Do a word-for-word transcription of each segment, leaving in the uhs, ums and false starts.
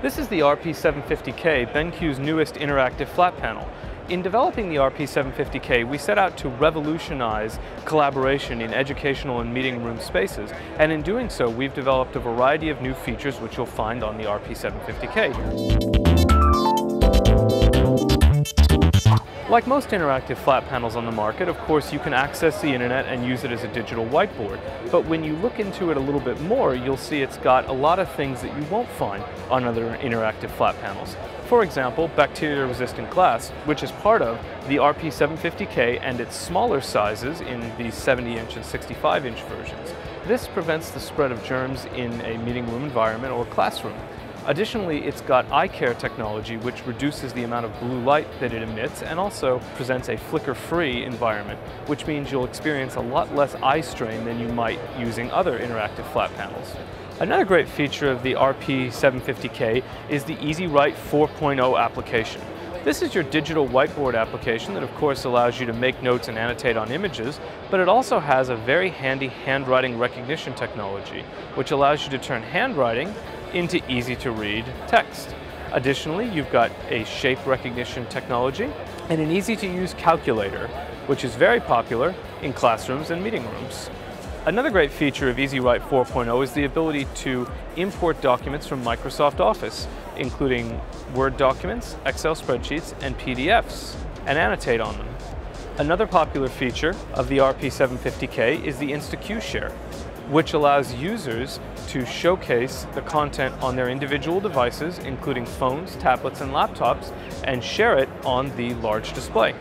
This is the R P seven fifty K, BenQ's newest interactive flat panel. In developing the R P seven fifty K, we set out to revolutionize collaboration in educational and meeting room spaces, and in doing so, we've developed a variety of new features which you'll find on the R P seven fifty K. Like most interactive flat panels on the market, of course, you can access the internet and use it as a digital whiteboard. But when you look into it a little bit more, you'll see it's got a lot of things that you won't find on other interactive flat panels. For example, bacteria-resistant glass, which is part of the R P seven fifty K and its smaller sizes in the seventy inch and sixty-five inch versions. This prevents the spread of germs in a meeting room environment or classroom. Additionally, it's got eye care technology, which reduces the amount of blue light that it emits and also presents a flicker-free environment, which means you'll experience a lot less eye strain than you might using other interactive flat panels. Another great feature of the R P seven fifty K is the EasyWrite four point oh application. This is your digital whiteboard application that of course allows you to make notes and annotate on images, but it also has a very handy handwriting recognition technology, which allows you to turn handwriting into easy-to-read text. Additionally, you've got a shape recognition technology and an easy-to-use calculator, which is very popular in classrooms and meeting rooms. Another great feature of EasyWrite four point oh is the ability to import documents from Microsoft Office, including Word documents, Excel spreadsheets, and P D Fs, and annotate on them. Another popular feature of the R P seven fifty K is the InstaQ Share, which allows users to showcase the content on their individual devices, including phones, tablets, and laptops, and share it on the large display.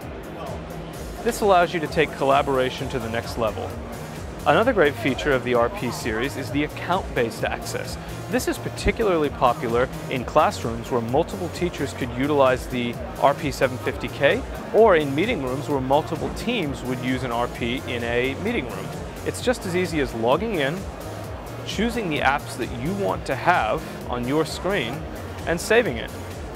This allows you to take collaboration to the next level. Another great feature of the R P series is the account-based access. This is particularly popular in classrooms where multiple teachers could utilize the R P seven fifty K, or in meeting rooms where multiple teams would use an R P in a meeting room. It's just as easy as logging in, choosing the apps that you want to have on your screen, and saving it.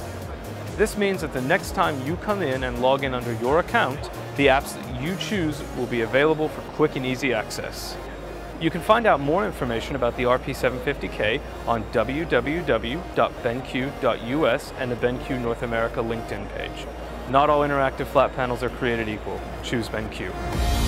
This means that the next time you come in and log in under your account, the apps that you choose will be available for quick and easy access. You can find out more information about the R P seven fifty K on w w w dot benq dot u s and the BenQ North America LinkedIn page. Not all interactive flat panels are created equal. Choose BenQ.